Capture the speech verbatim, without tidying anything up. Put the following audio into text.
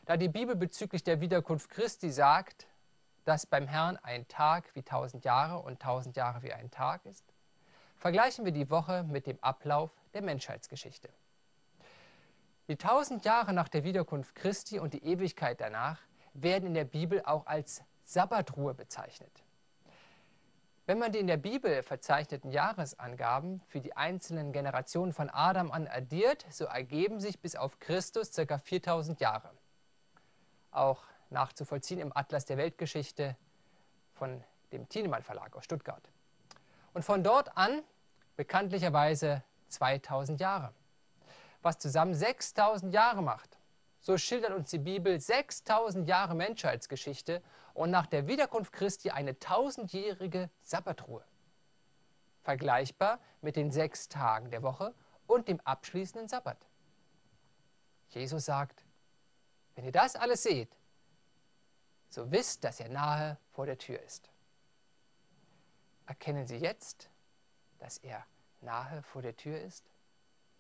Da die Bibel bezüglich der Wiederkunft Christi sagt, dass beim Herrn ein Tag wie tausend Jahre und tausend Jahre wie ein Tag ist, vergleichen wir die Woche mit dem Ablauf der Menschheitsgeschichte. Die tausend Jahre nach der Wiederkunft Christi und die Ewigkeit danach werden in der Bibel auch als Sabbatruhe bezeichnet. Wenn man die in der Bibel verzeichneten Jahresangaben für die einzelnen Generationen von Adam an addiert, so ergeben sich bis auf Christus ca. viertausend Jahre. Auch nachzuvollziehen im Atlas der Weltgeschichte von dem Thienemann Verlag aus Stuttgart. Und von dort an bekanntlicherweise zweitausend Jahre, was zusammen sechstausend Jahre macht. So schildert uns die Bibel sechstausend Jahre Menschheitsgeschichte und nach der Wiederkunft Christi eine tausendjährige Sabbatruhe. Vergleichbar mit den sechs Tagen der Woche und dem abschließenden Sabbat. Jesus sagt, wenn ihr das alles seht, so wisst, dass er nahe vor der Tür ist. Erkennen Sie jetzt, dass er nahe vor der Tür ist?